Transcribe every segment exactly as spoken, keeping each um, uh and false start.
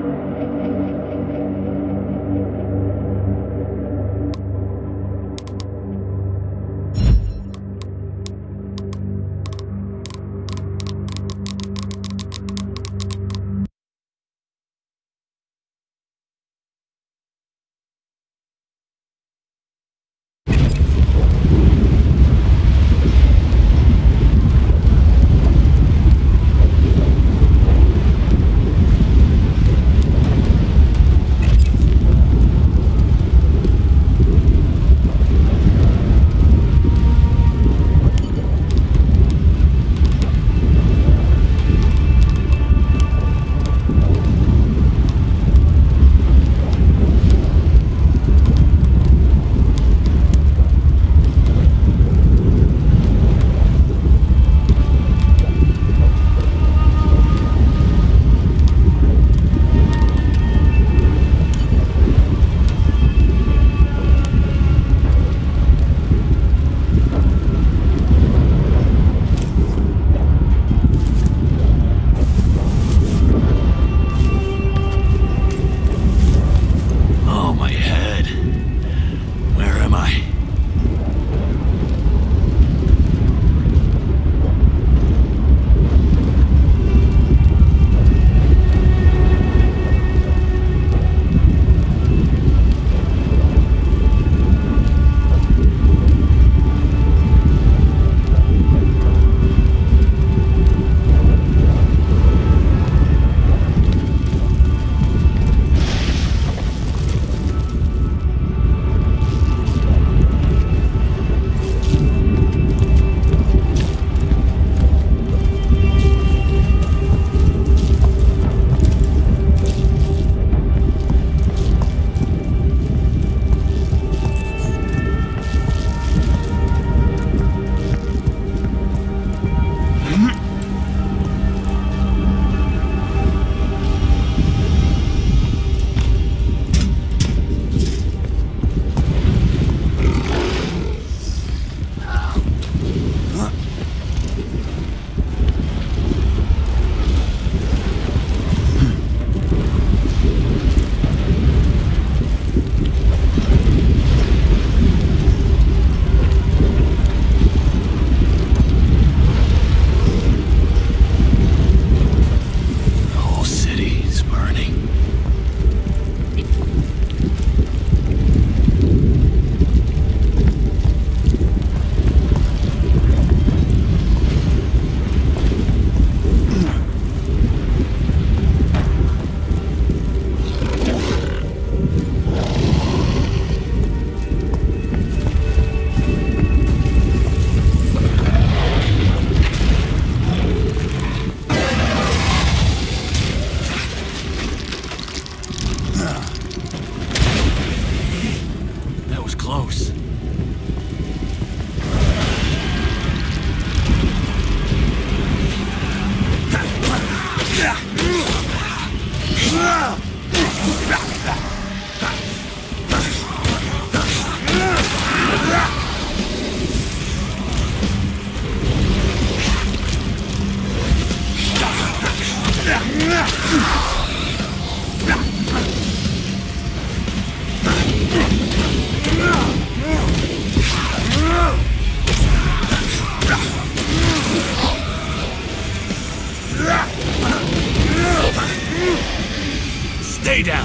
Stay down.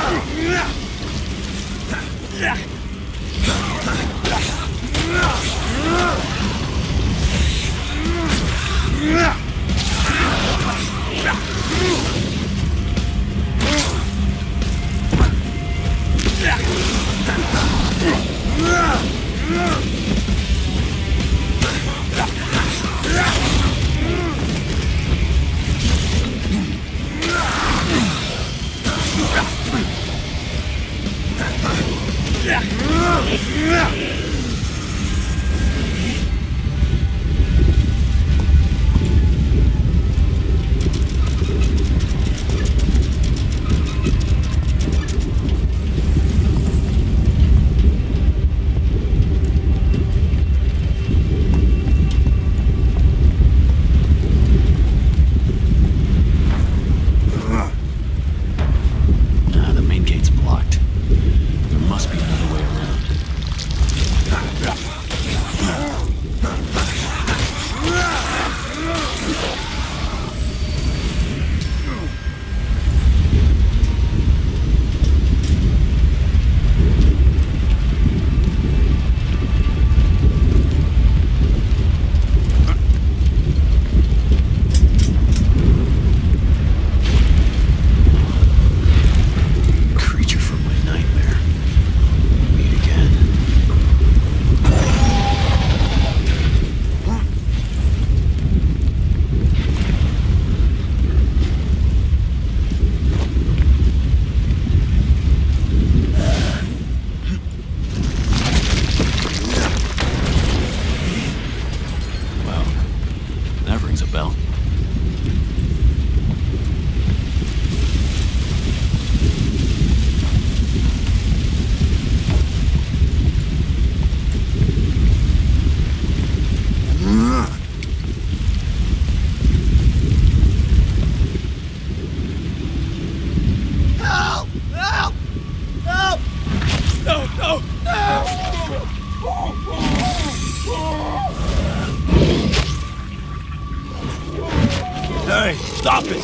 Hey, stop it!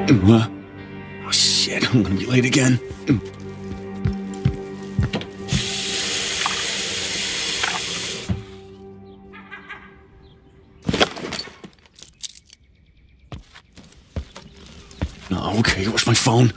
Uh, oh shit, I'm gonna be late again. Oh, okay, where's my phone?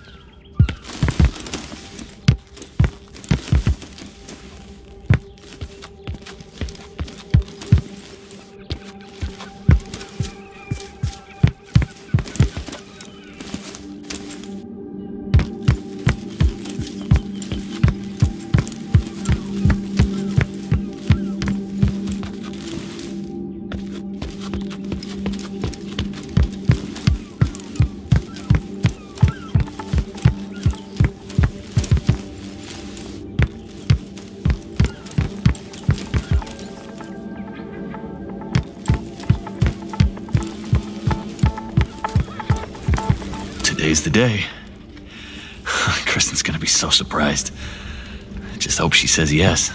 Today's the day. Kristen's gonna be so surprised. I just hope she says yes.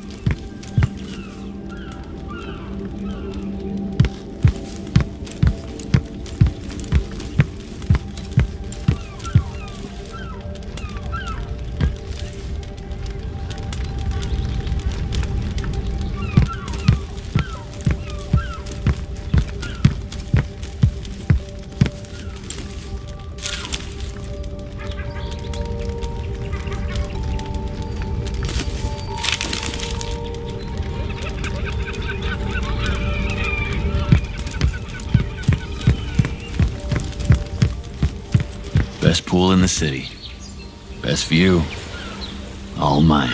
Best pool in the city. Best view. All mine.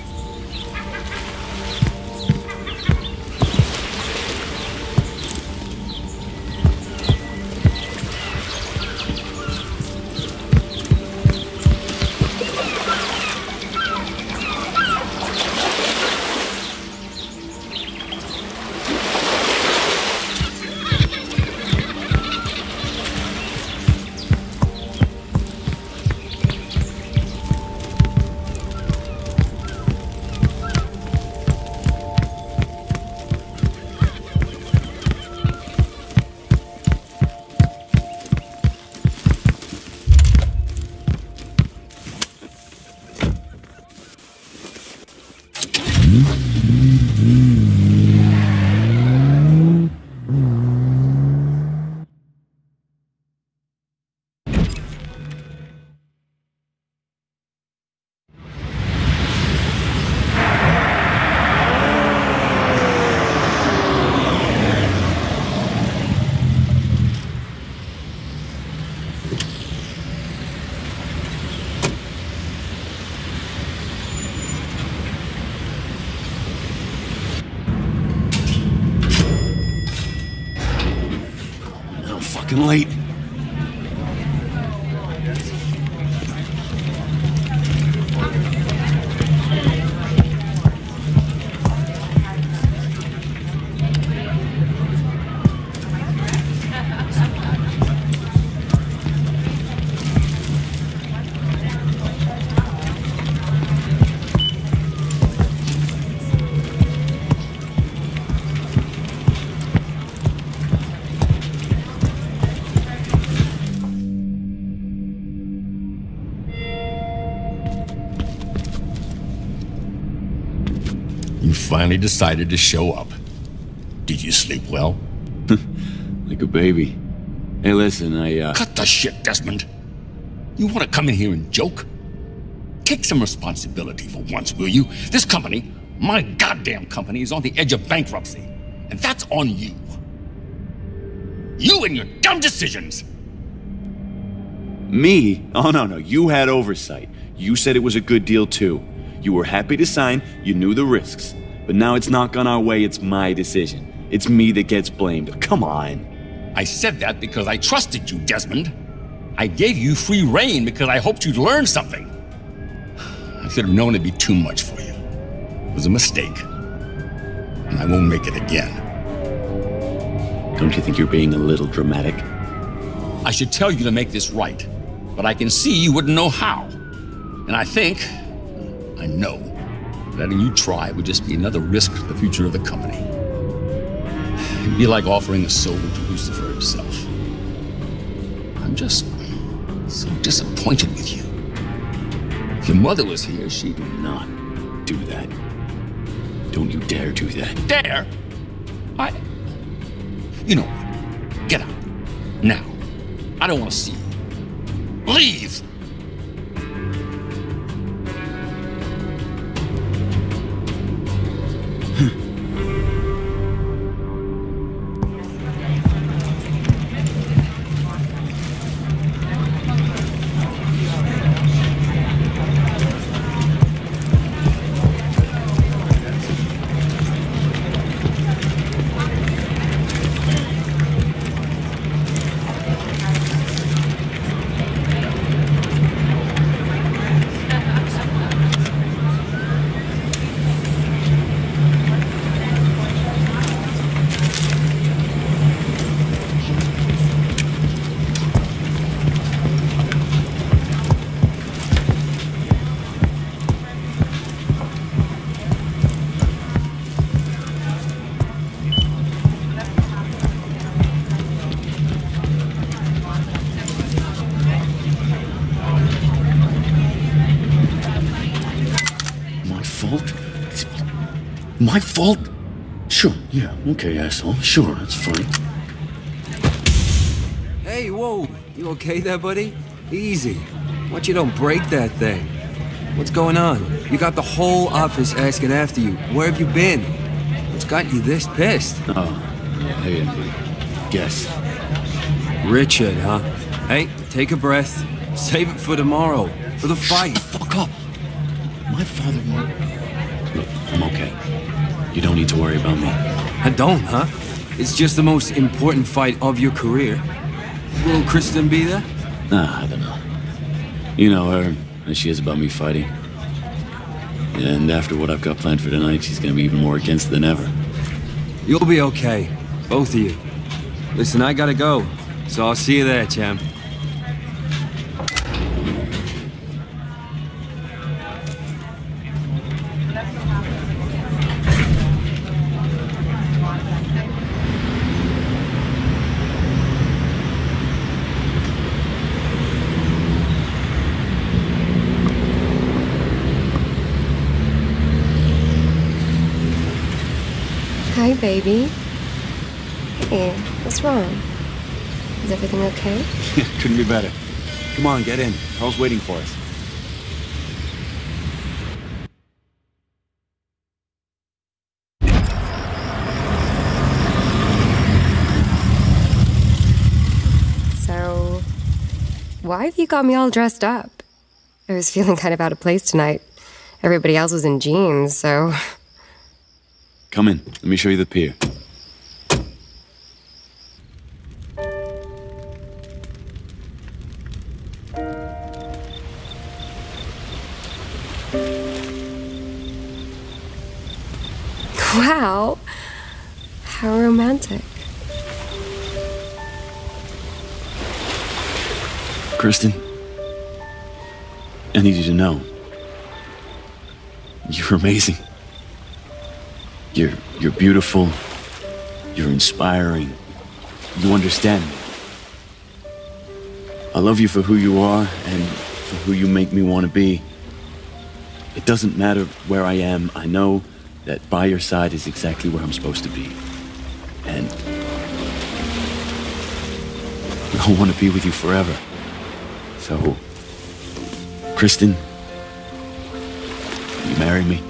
Late. You finally decided to show up. Did you sleep well? Like a baby. Hey, listen, I, uh... Cut the shit, Desmond. You want to come in here and joke? Take some responsibility for once, will you? This company, my goddamn company, is on the edge of bankruptcy. And that's on you. You and your dumb decisions! Me? Oh, no, no, you had oversight. You said it was a good deal, too. You were happy to sign, you knew the risks. But now it's not gone our way, it's my decision. It's me that gets blamed. Come on. I said that because I trusted you, Desmond. I gave you free rein because I hoped you'd learn something. I should have known it'd be too much for you. It was a mistake. And I won't make it again. Don't you think you're being a little dramatic? I should tell you to make this right, but I can see you wouldn't know how. And I think, I know, letting you try would just be another risk to the future of the company. It'd be like offering a soul to Lucifer himself. I'm just So disappointed with you. If your mother was here, she'd Do not do that. Don't you dare do that. dare. I... You know what? Get out. Now. I don't want to see you. Leave! My fault? Sure, yeah, okay, asshole. Sure, that's fine. Hey, whoa. You okay there, buddy? Easy. Watch you don't break that thing. What's going on? You got the whole office asking after you. Where have you been? What's got you this pissed? Oh, yeah, hey, guess. Richard, huh? Hey, take a breath. Save it for tomorrow. For the fight. Shut the fuck up. My father won't... Look, I'm okay. You don't need to worry about me. I don't, huh? It's just the most important fight of your career. Will Kristen be there? Nah, I don't know. You know her, as she is about me fighting. And after what I've got planned for tonight, she's gonna be even more against than ever. You'll be okay. Both of you. Listen, I gotta go. So I'll see you there, champ. Hi, baby. Hey, what's wrong? Is everything okay? Couldn't be better. Come on, get in. Carl's waiting for us. So, why have you got me all dressed up? I was feeling kind of out of place tonight. Everybody else was in jeans, so... Come in. Let me show you the pier. Wow. How romantic. Kristen, I need you to know. You're amazing. You're, you're beautiful. You're inspiring. You understand me. I love you for who you are and for who you make me want to be. It doesn't matter where I am. I know that by your side is exactly where I'm supposed to be. And I want to be with you forever. So, Kristen, will you marry me?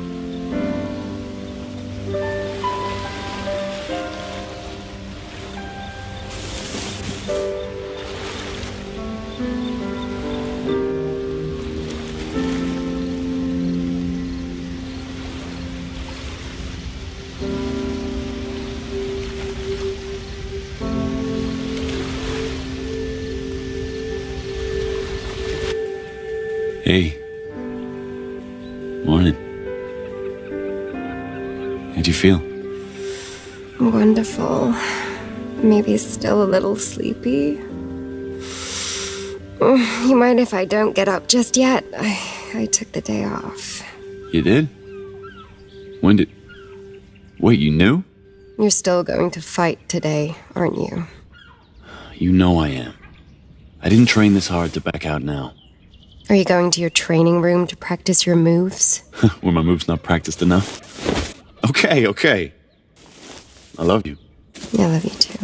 Hey. Morning. How'd you feel? Wonderful. Maybe still a little sleepy. You mind if I don't get up just yet? I, I took the day off. You did? When did... Wait, you knew? You're still going to fight today, aren't you? You know I am. I didn't train this hard to back out now. Are you going to your training room to practice your moves? Were my moves not practiced enough? Okay, okay. I love you. I love you too.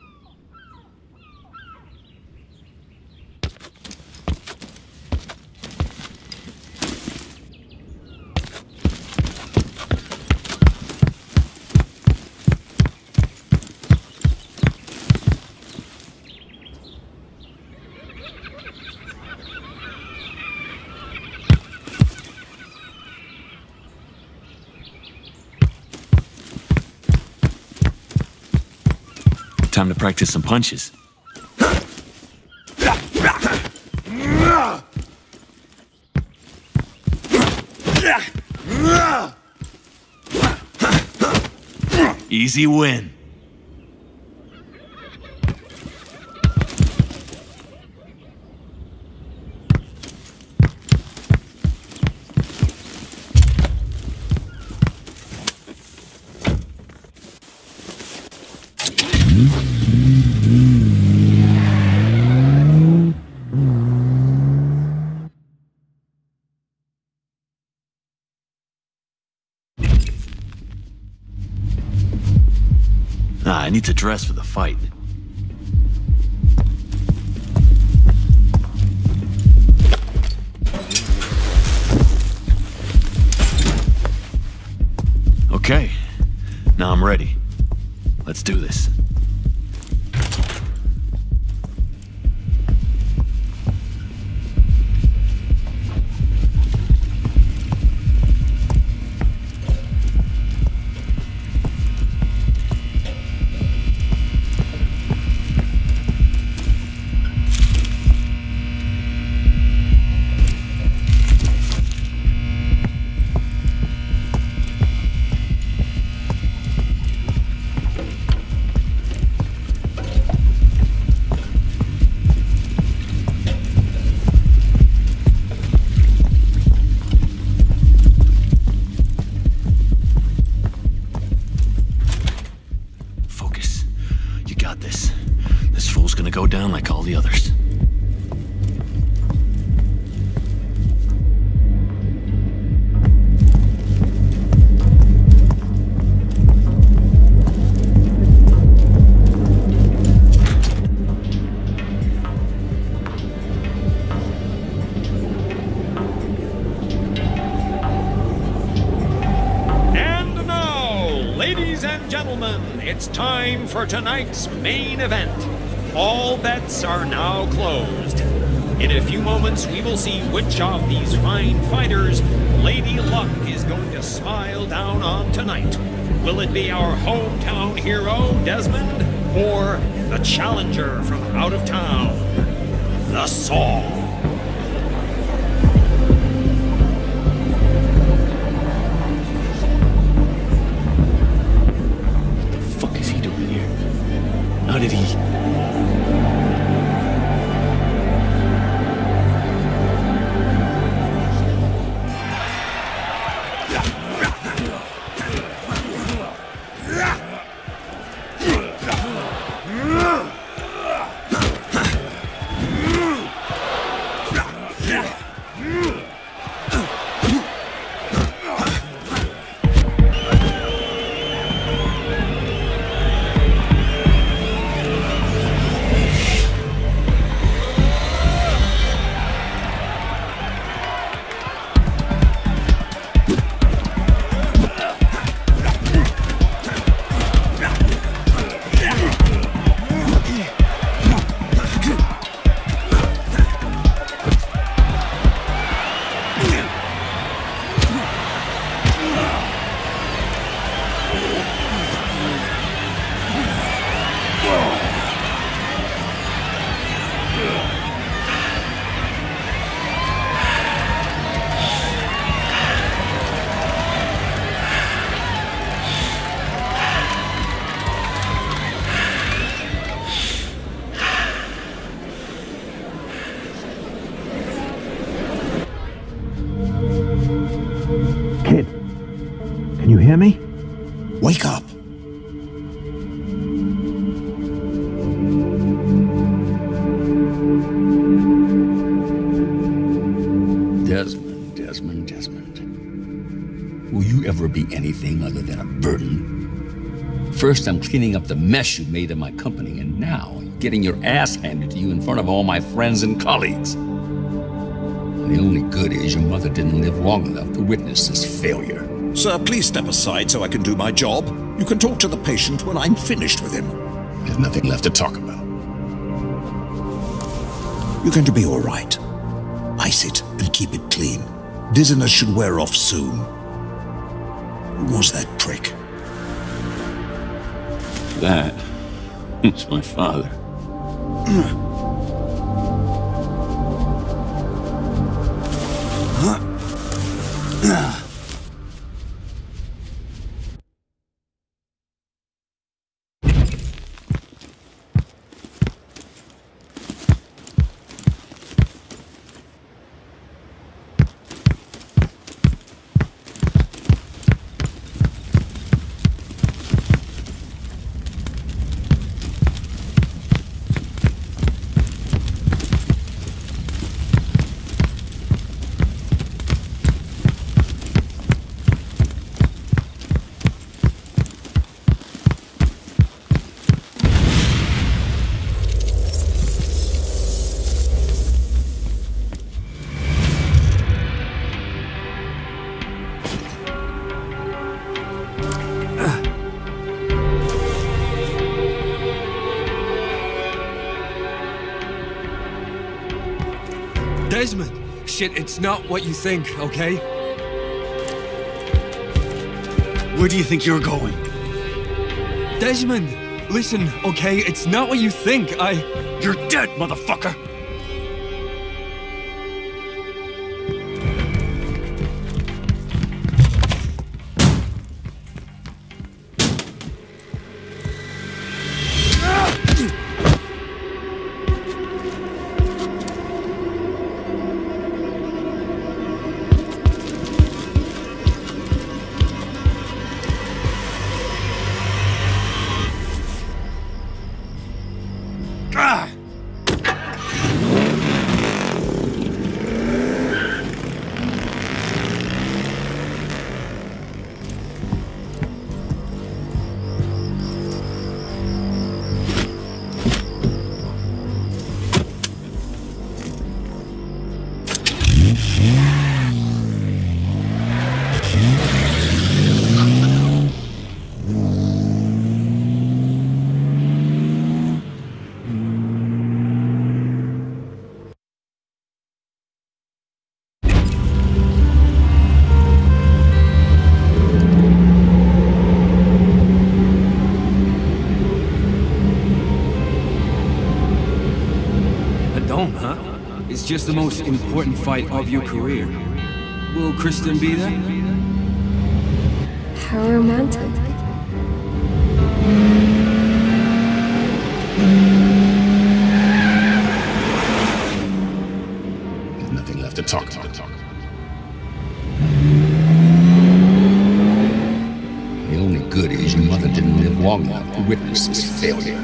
Time to practice some punches. Easy win. Ah, I need to dress for the fight. Okay, now I'm ready. Let's do this. Go down like all the others. And now, ladies and gentlemen, it's time for tonight's main event. All bets are now closed. In a few moments, we will see which of these fine fighters Lady Luck is going to smile down on tonight. Will it be our hometown hero, Desmond, or the challenger from out of town, the Saw? What the fuck is he doing here? How did he... Will you ever be anything other than a burden? First, I'm cleaning up the mess you made of my company, and now you're getting your ass handed to you in front of all my friends and colleagues. And the only good is your mother didn't live long enough to witness this failure. Sir, please step aside so I can do my job. You can talk to the patient when I'm finished with him. There's nothing left to talk about. You're going to be all right. Ice it and keep it clean. Dizziness should wear off soon. Who was that prick? That was my father. Desmond! Shit, it's not what you think, okay? Where do you think you're going? Desmond! Listen, okay? It's not what you think, I... You're dead, motherfucker! It's just the most important fight of your career. Will Kristen be there? How romantic. There's nothing left to talk about. The only good is your mother didn't live long enough to witness this failure.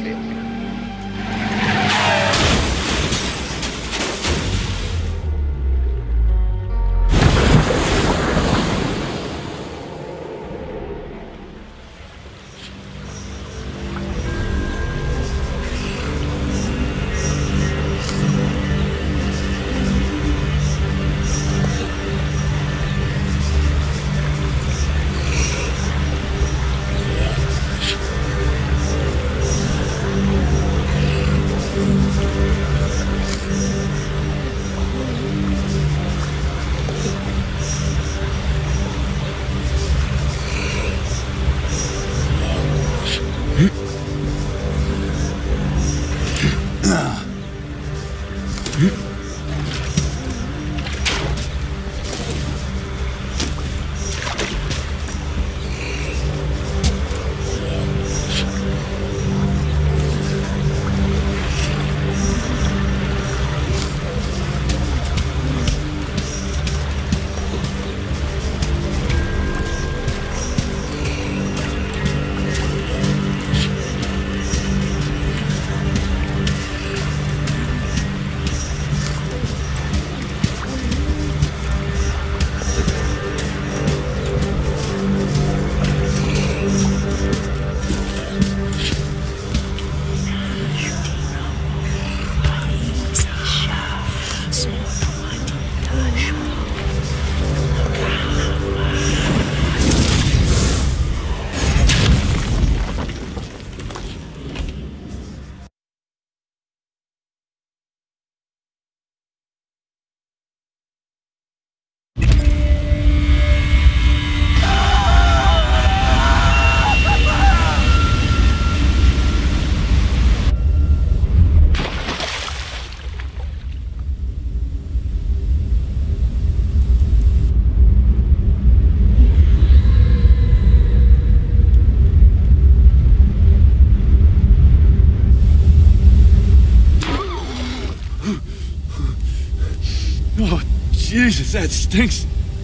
Oh, Jesus, that stinks.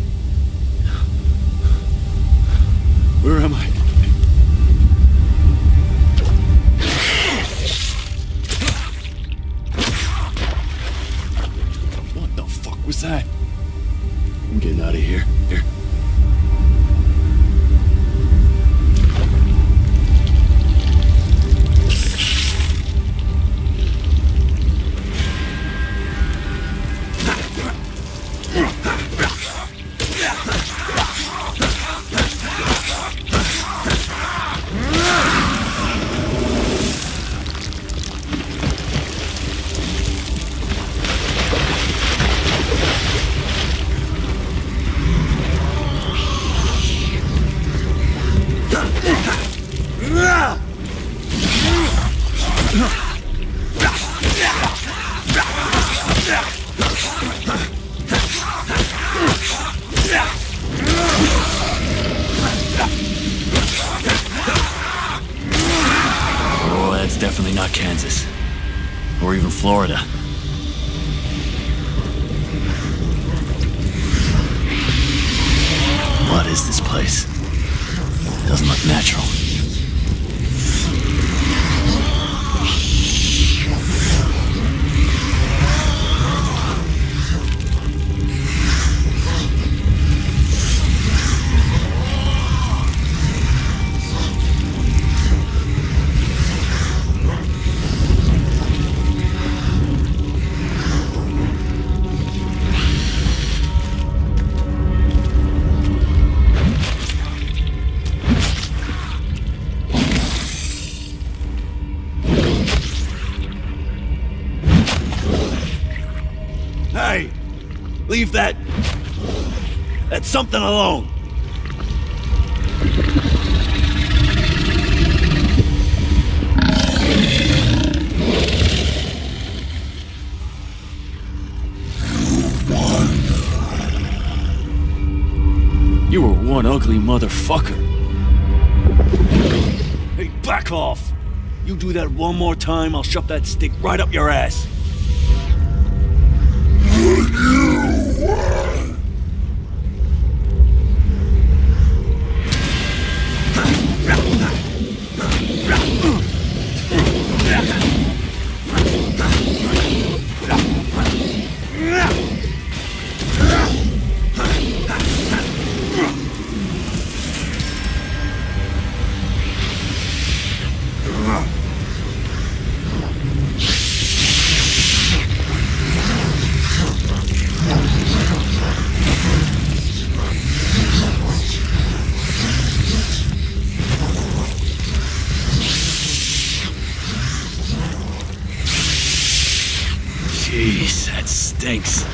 Where am I? What the fuck was that? I'm getting out of here. Here. Definitely not Kansas. Or even Florida. What is this place? Doesn't look natural. Hey! Leave that... that something alone! You were one ugly motherfucker. Hey, back off! You do that one more time, I'll shove that stick right up your ass. Jeez, that stinks.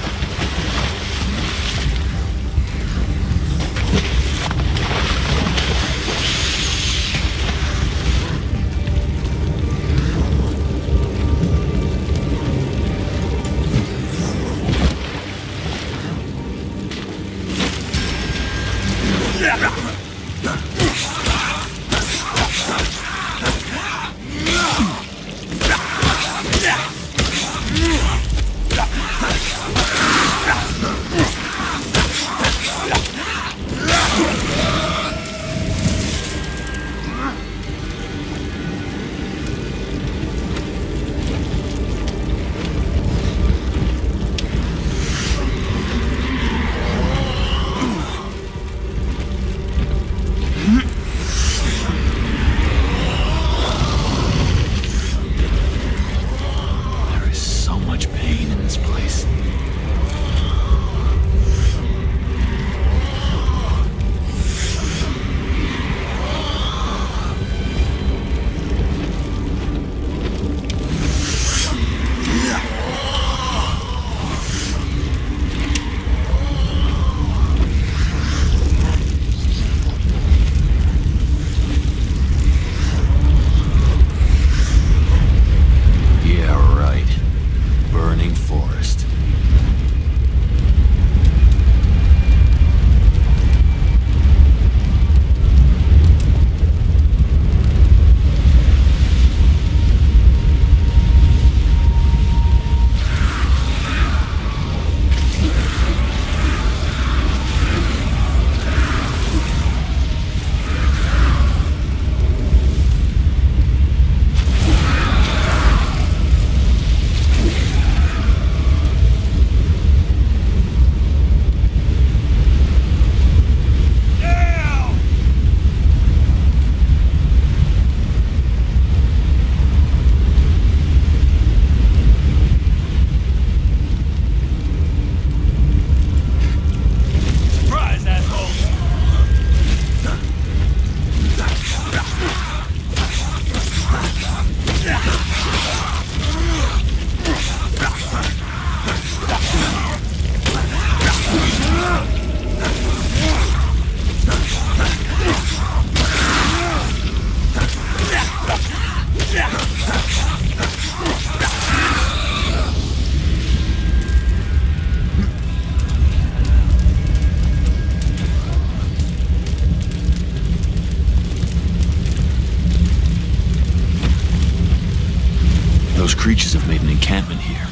creatures have made an encampment here.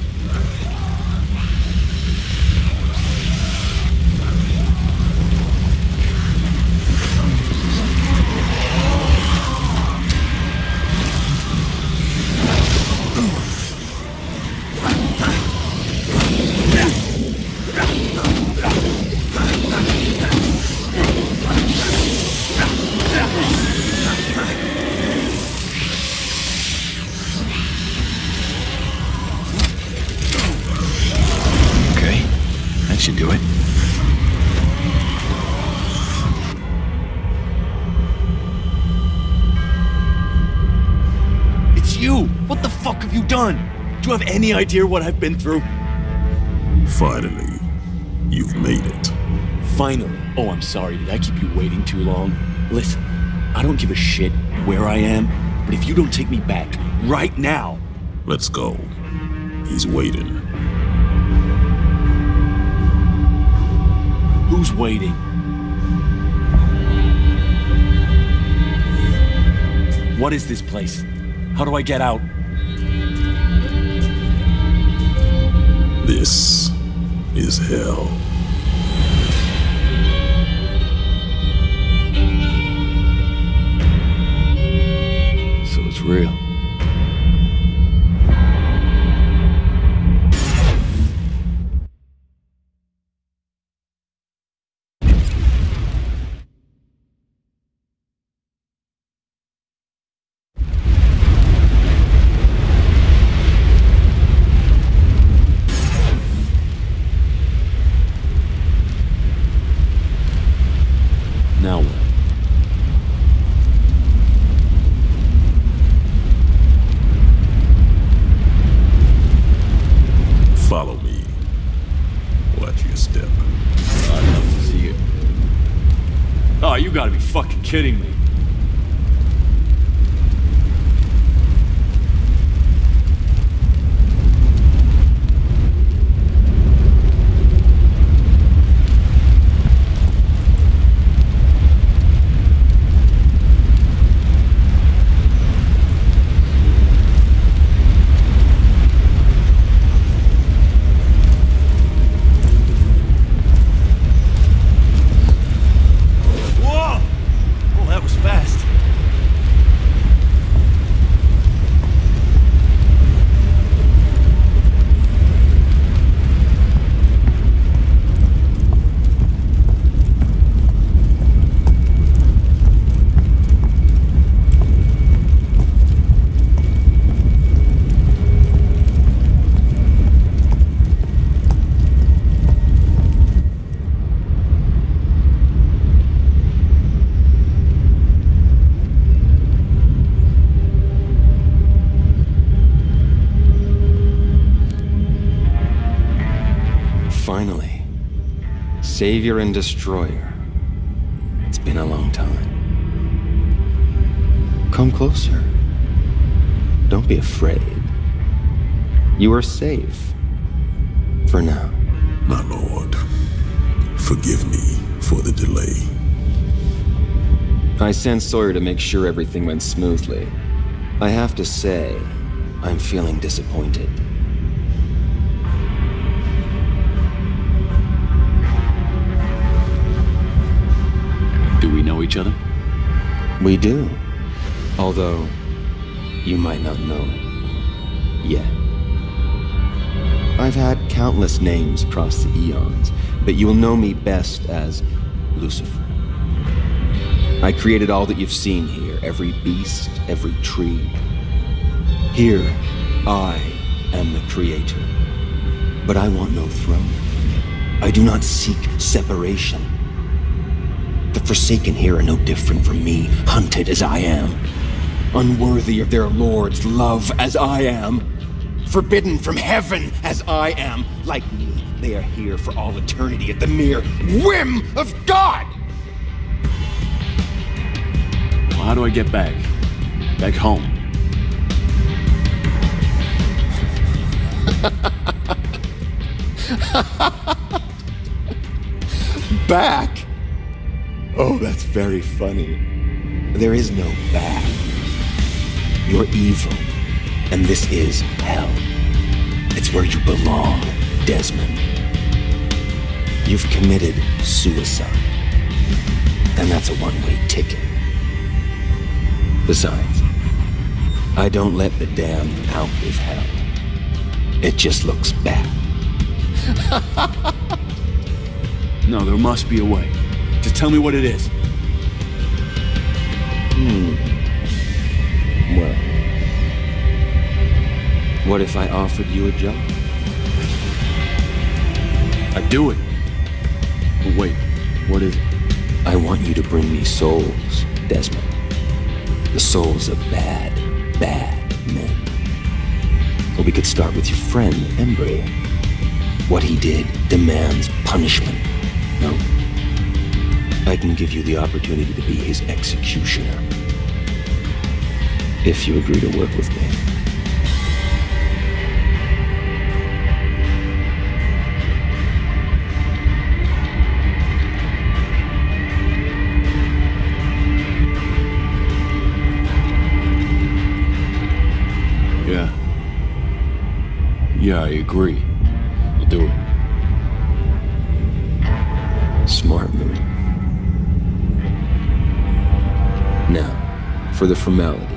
Should do it. It's you! What the fuck have you done? Do you have any idea what I've been through? Finally, you've made it. Finally? Oh, I'm sorry. Did I keep you waiting too long? Listen, I don't give a shit where I am, but if you don't take me back right now... Let's go. He's waiting. Who's waiting? What is this place? How do I get out? This is hell. So it's real. Now what? Follow me. Watch your step. I'd love to see it. Oh, you gotta be fucking kidding me. Finally. Savior and Destroyer. It's been a long time. Come closer. Don't be afraid. You are safe. For now. My lord, forgive me for the delay. I sent Sawyer to make sure everything went smoothly. I have to say, I'm feeling disappointed. Do we know each other? We do. Although, you might not know it yet. I've had countless names across the eons, but you will know me best as Lucifer. I created all that you've seen here, every beast, every tree. Here, I am the creator. But I want no throne. I do not seek separation. The Forsaken here are no different from me, hunted as I am. Unworthy of their lord's love as I am. Forbidden from heaven as I am. Like me, they are here for all eternity at the mere whim of God! Well, how do I get back? Back home? Back? Oh, that's very funny. There is no back. You're evil, And this is hell. It's where you belong, Desmond. You've committed suicide. And that's a one-way ticket. Besides, I don't let the damned out with hell. It just looks bad. No, there must be a way. Just tell me what it is. Hmm. Well, what if I offered you a job? I'd do it. But wait, what is it? I want you to bring me souls, Desmond. The souls of bad, bad men. Or we could start with your friend, Embry. What he did demands punishment. No? I can give you the opportunity to be his executioner. If you agree to work with me. Yeah. Yeah, I agree. I'll do it. Smart move. Now, for the formalities.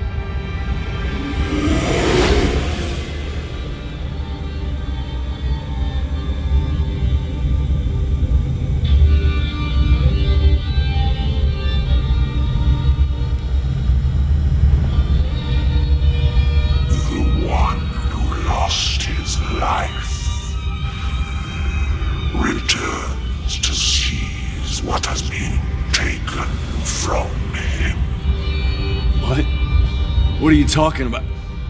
What are you talking about?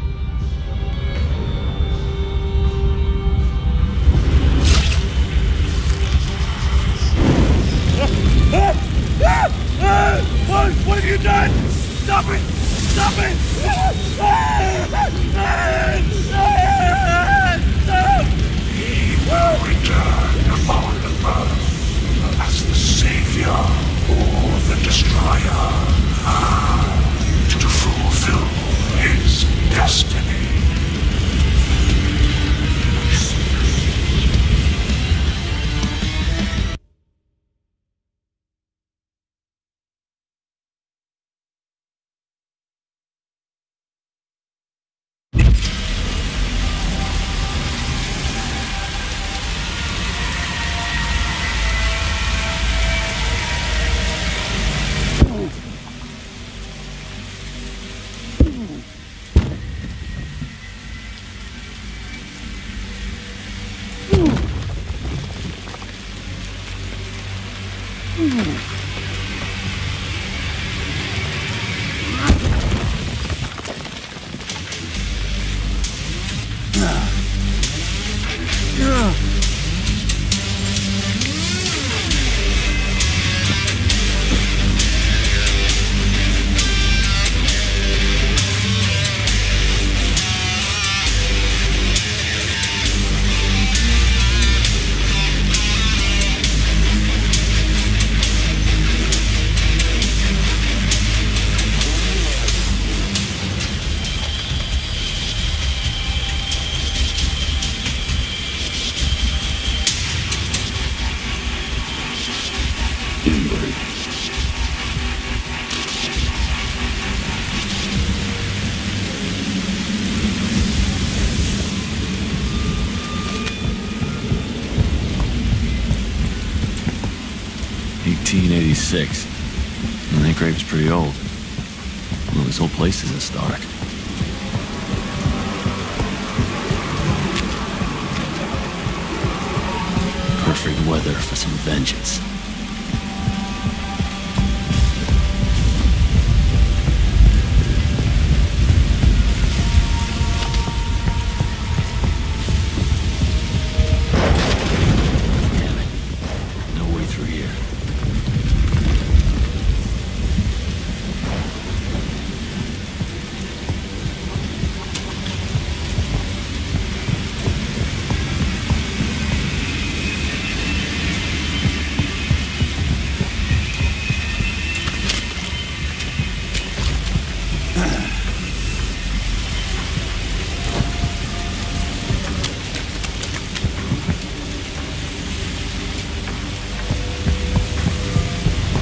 What? What have you done? Stop it! Stop it! He will return upon the earth as the savior or the destroyer. To fulfill his destiny. eighteen eighty-six. And that grave's pretty old. Well, this whole place is historic. Perfect weather for some vengeance.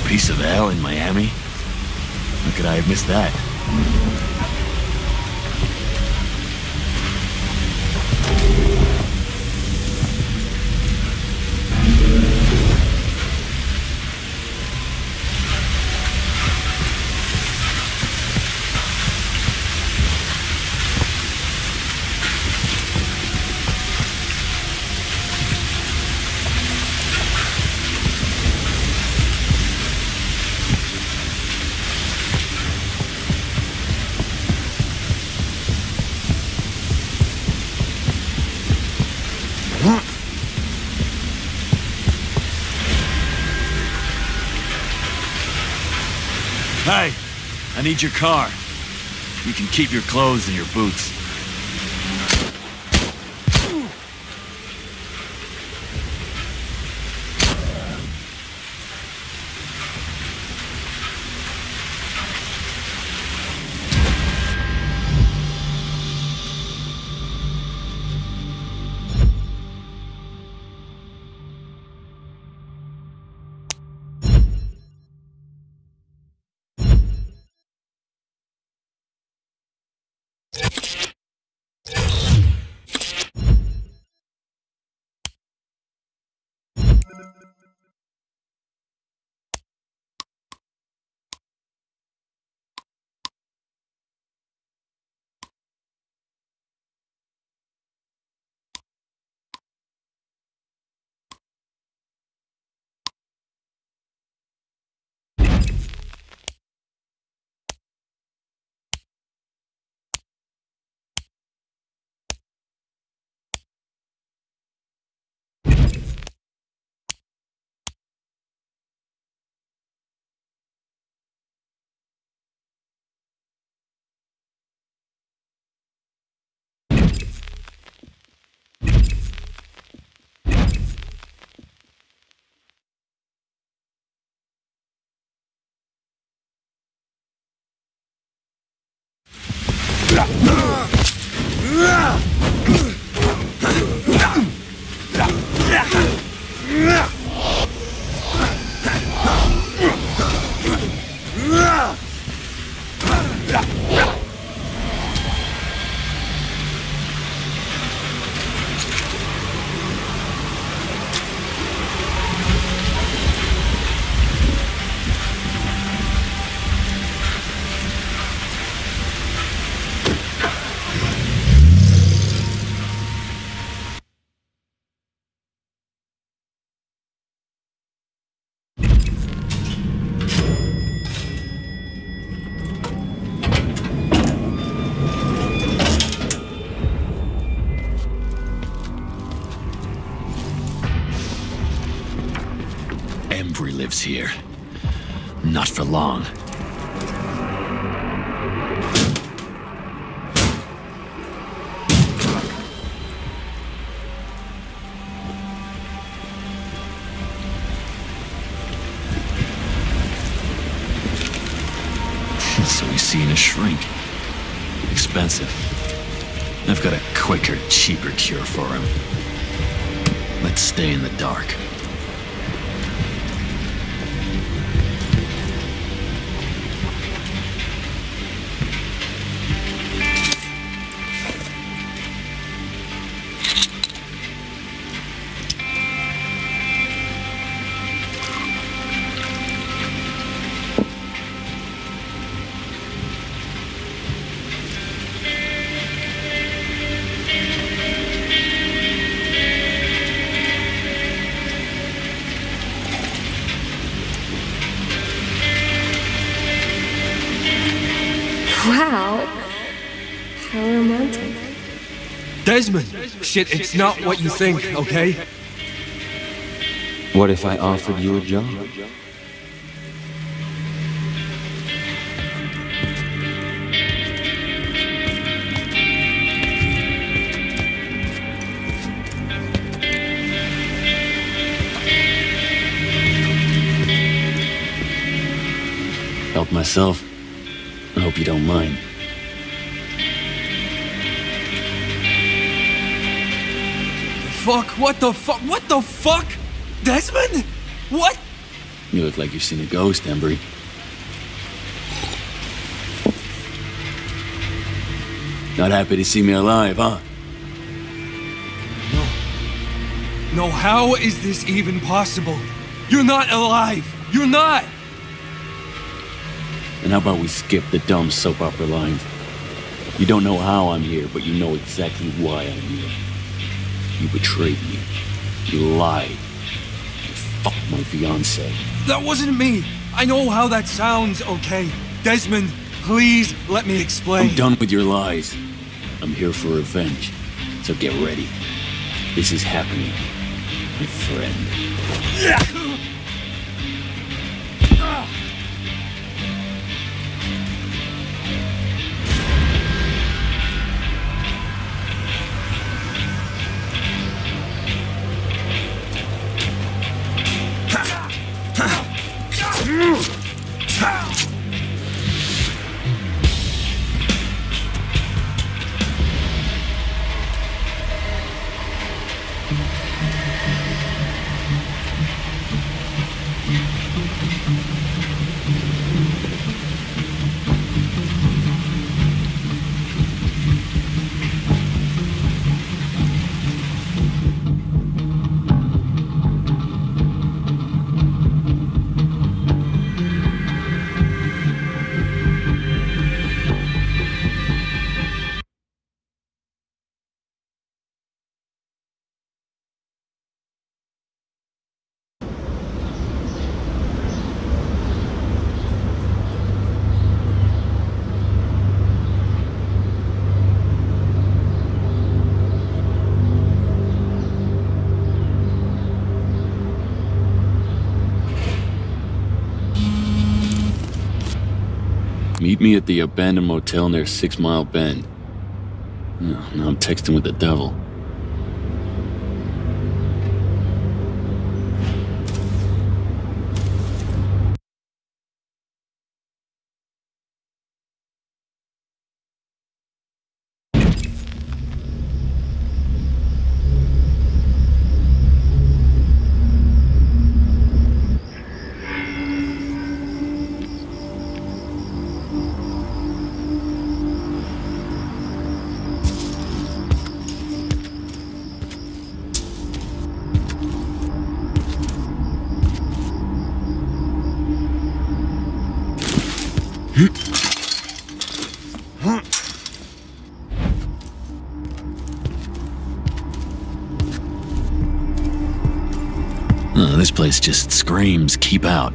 piece of hell in Miami? How could I have missed that? Hey, I need your car. You can keep your clothes and your boots. Lives here. Not for long. So he's seeing a shrink. Expensive. I've got a quicker, cheaper cure for him. Let's stay in the dark. Wow. How romantic. Desmond! Shit, it's not what you think, okay? What if I offered you a job? Help myself. I hope you don't mind. Fuck, what the fuck, what the fuck? Desmond? What? You look like you've seen a ghost, Embry. Not happy to see me alive, huh? No. No, how is this even possible? You're not alive! You're not! And how about we skip the dumb soap opera lines? You don't know how I'm here, but you know exactly why I'm here. You betrayed me. You lied. You fucked my fiancée. That wasn't me! I know how that sounds, okay? Desmond, please let me explain. I'm done with your lies. I'm here for revenge. So get ready. This is happening, my friend. Meet me at the abandoned motel near Six Mile Bend. Oh, now I'm texting with the devil. Oh, this place just screams, keep out.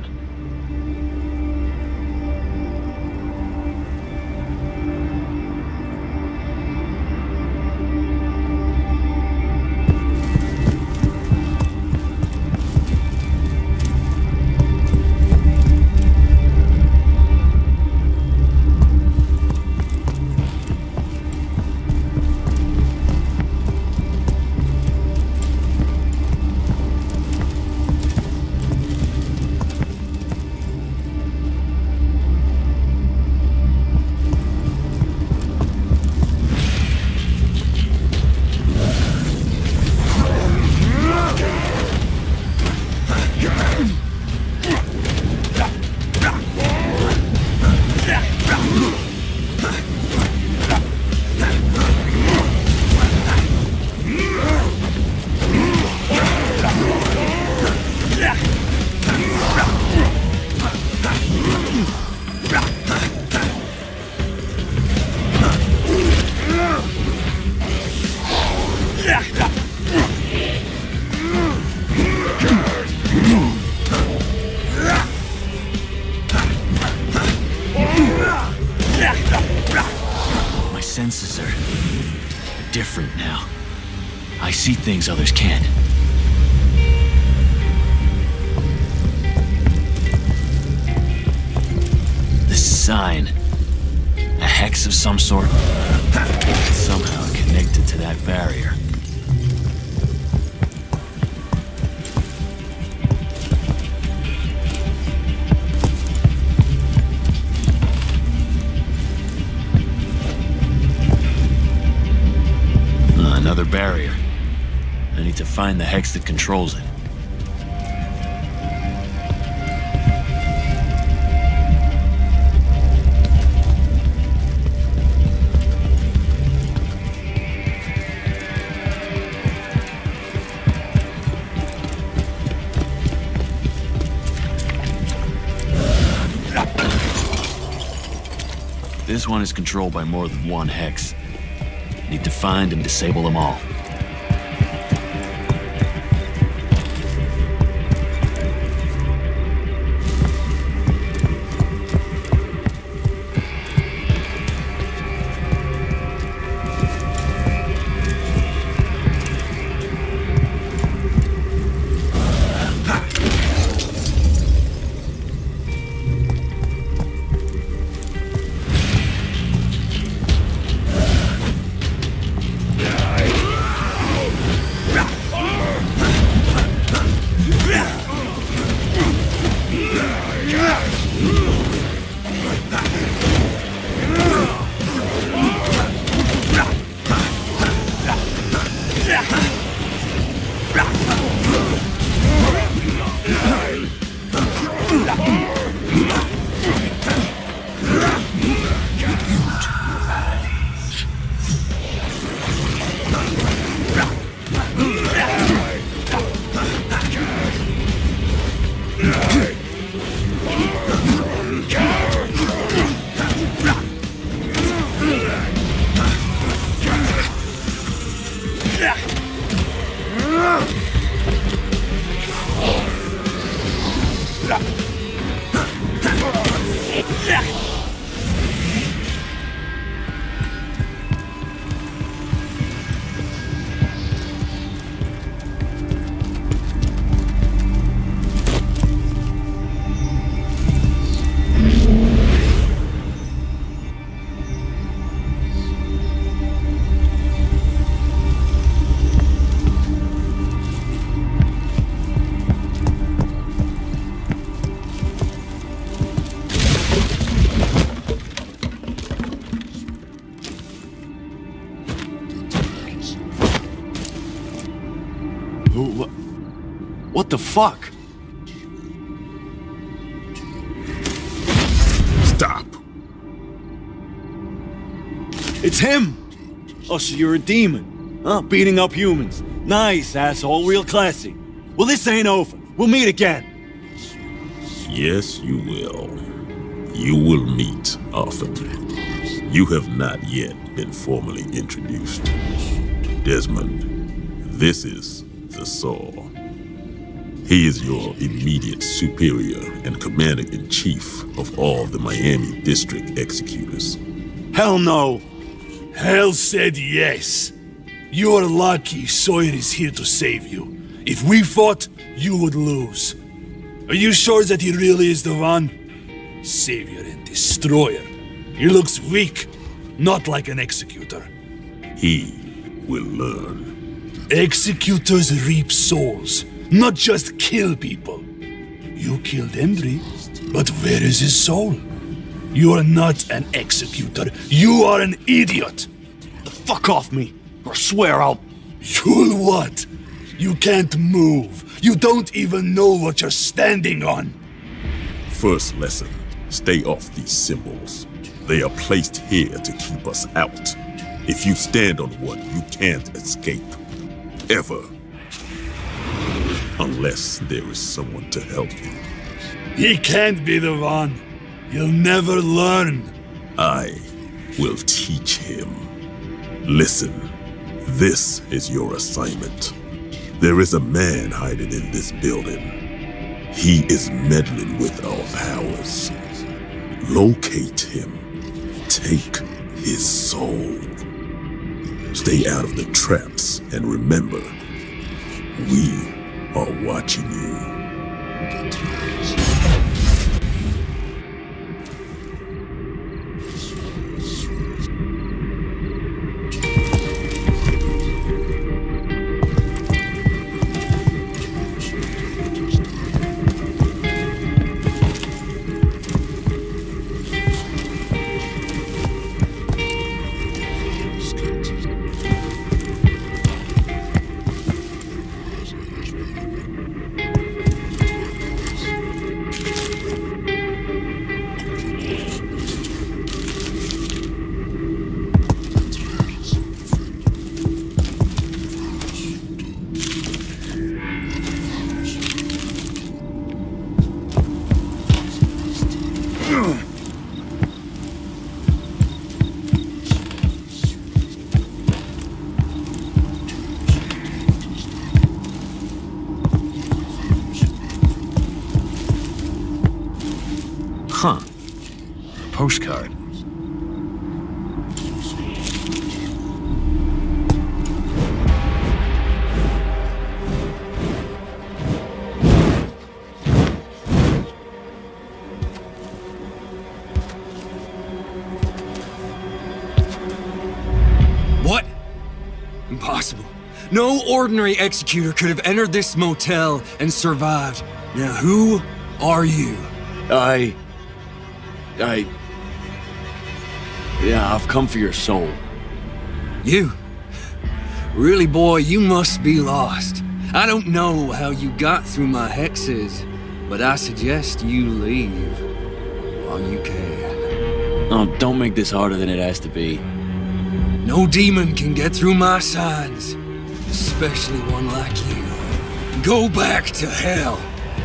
My senses are different now. I see things others can't. This sign, a hex of some sort, somehow connected to that barrier. Another barrier. I need to find the hex that controls it. This one is controlled by more than one hex. Need to find and disable them all. What the fuck? Stop. It's him! Oh, so you're a demon. Huh? Beating up humans. Nice, asshole. Real classy. Well, this ain't over. We'll meet again. Yes, you will. You will meet often. You have not yet been formally introduced. Desmond, this is the Saw. He is your immediate superior and commander-in-chief of all the Miami District Executors. Hell no! Hell said yes. You're lucky Sawyer is here to save you. If we fought, you would lose. Are you sure that he really is the one? Savior and destroyer. He looks weak, not like an executor. He will learn. Executors reap souls, not just kill people. You killed Embry, but where is his soul? You're not an executor. You are an idiot. The fuck off me, or I swear I'll... You'll what? You can't move. You don't even know what you're standing on. First lesson, stay off these symbols. They are placed here to keep us out. If you stand on one, you can't escape. Ever. Unless there is someone to help you. He can't be the one. He'll never learn. I will teach him. Listen, this is your assignment. There is a man hiding in this building. He is meddling with our powers. Locate him. Take his soul. Stay out of the traps and remember, we are watching you. Huh. A postcard. What? Impossible. No ordinary executor could have entered this motel and survived. Now who are you? I... I... Yeah, I've come for your soul. You? Really, boy, you must be lost. I don't know how you got through my hexes, but I suggest you leave while you can. Oh, don't make this harder than it has to be. No demon can get through my signs, especially one like you. Go back to hell.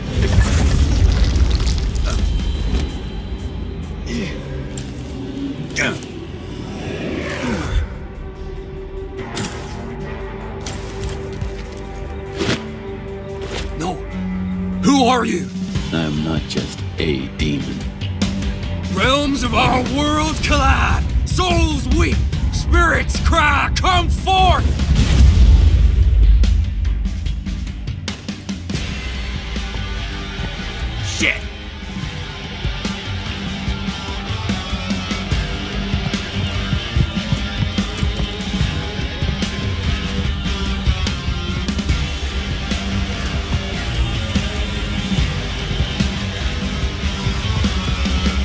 No. Who are you? I'm not just a demon. Realms of our world collide. Souls weep. Spirits cry. Come forth. Shit.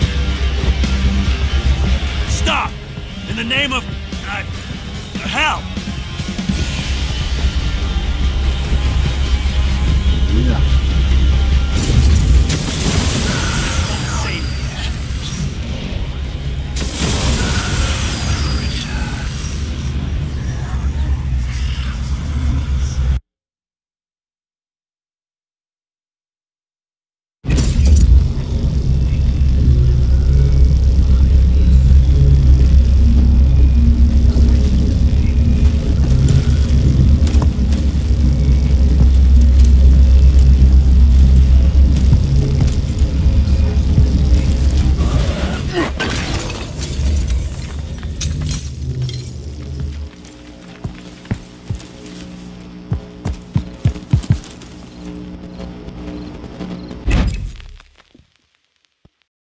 Stop! In the name of... Uh, hell!